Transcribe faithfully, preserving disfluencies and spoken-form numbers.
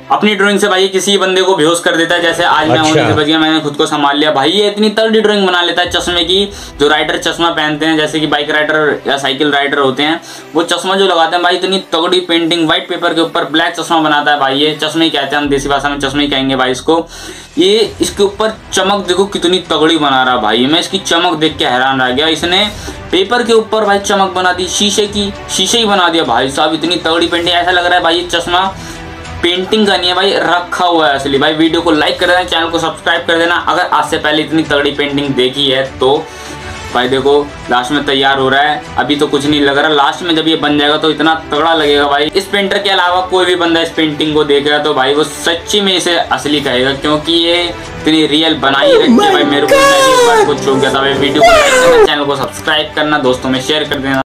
अपनी ड्राइंग से भाई किसी बंदे को बेहोश कर देता है। जैसे आज मैं होने से बच गया, मैंने खुद को संभाल लिया। भाई ये इतनी तगड़ी ड्राइंग बना लेता है चश्मे की। जो राइडर चश्मा पहनते हैं, जैसे कि बाइक राइडर या साइकिल राइडर होते हैं, वो चश्मा जो लगाते हैं भाई, इतनी तगड़ी पेंटिंग व्हाइट पेपर के ऊपर ब्लैक चश्मा बनाता है भाई। ये चश्मे ही कहते हैं, हम देसी भाषा में चश्मे ही कहेंगे भाई इसको। ये इसके ऊपर चमक देखो कितनी तगड़ी बना रहा भाई। मैं इसकी चमक देख के हैरान रह गया। इसने पेपर के ऊपर भाई चमक बना दी, शीशे की शीशे ही बना दिया भाई साहब। इतनी तगड़ी पेंटिंग, ऐसा लग रहा है भाई ये चश्मा पेंटिंग का नहीं है भाई, रखा हुआ है असली। भाई वीडियो को लाइक कर देना, चैनल को सब्सक्राइब कर देना अगर आज से पहले इतनी तगड़ी पेंटिंग देखी है तो। भाई देखो लास्ट में तैयार हो रहा है, अभी तो कुछ नहीं लग रहा, लास्ट में जब ये बन जाएगा तो इतना तगड़ा लगेगा भाई। इस पेंटर के अलावा कोई भी बंदा इस पेंटिंग को देखेगा तो भाई वो सच्ची में इसे असली कहेगा, क्योंकि ये इतनी रियल बनाई रखी है भाई। मेरे को एक बार कुछ हो गया था भाई। वीडियो को लाइक करना, चैनल को सब्सक्राइब करना, दोस्तों में शेयर कर देना।